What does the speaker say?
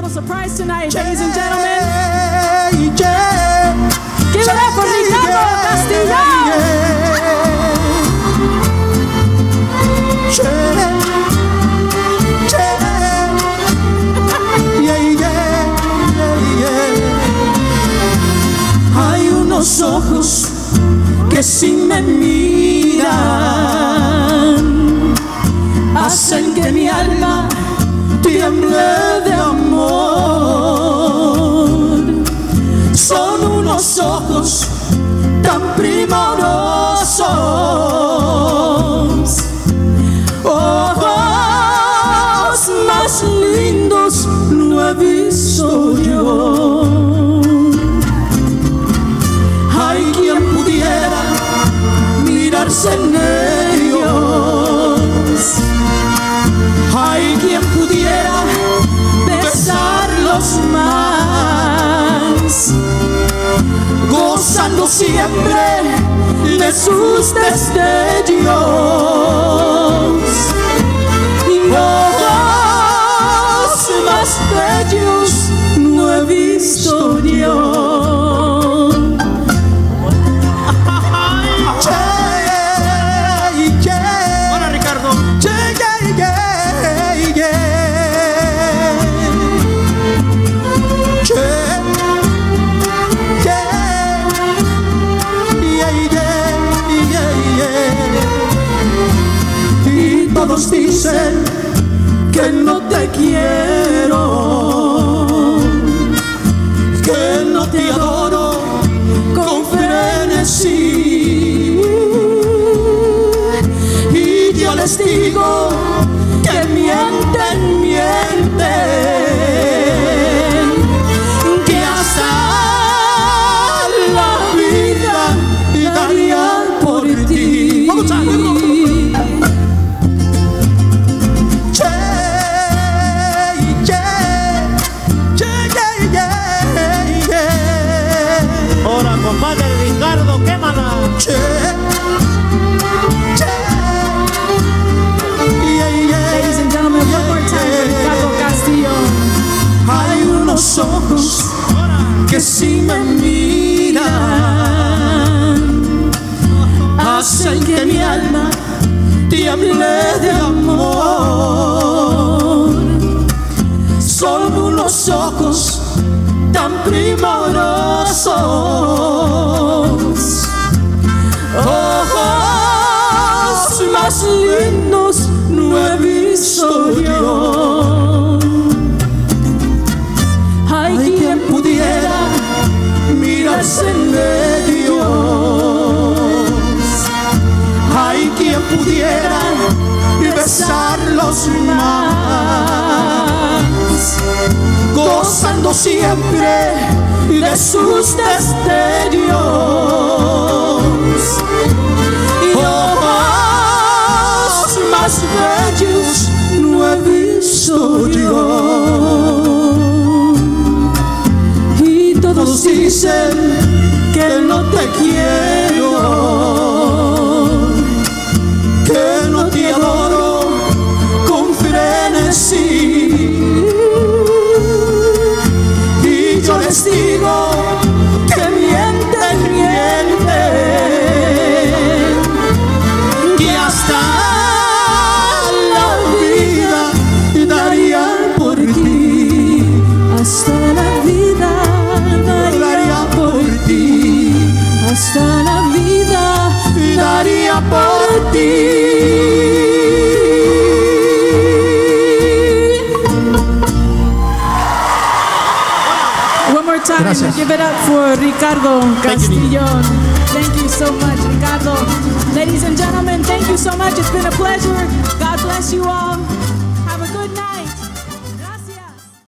little surprise tonight, ladies and gentlemen. Give it up for Ricardo Castillon. Hay unos ojos que si me miran hacen que mi alma tiemble de amor. Son unos ojos tan primorosos, ojos más lindos no he visto yo. Hay quien pudiera mirarse en ellos, hay quien pudiera besarlos más, gozando siempre de sus destellos. Ojos más bellos no he visto yo. Hola, Ricardo. Y todos dicen que no te quiero, que no te adoro con frenesí. Y yo les digo que mienten, mienten, que hasta la vida daría por ti. Vamos a Hola, compadre Ricardo, quémala. Ladies and gentlemen, one more time for Ricardo Castillon. Hay unos ojos que si me miran hacen que mi alma tiemble de amor. Son unos ojos tan primorosos, ojos más lindos no he visto yo. Hay quien pudiera mirarse en ellos, hay quien pudiera besarlos más, gozando siempre de sus destellos. Ojos más bellos no he visto yo. Y todos dicen que no te quiero, que no te adoro con frenesí. Y yo les digo que mienten, mienten, que hasta la vida daría por ti, hasta la vida daría por ti, hasta la vida daría por ti. Time. Give it up for Ricardo Castillon. Thank you so much, Ricardo. Ladies and gentlemen, thank you so much. It's been a pleasure. God bless you all.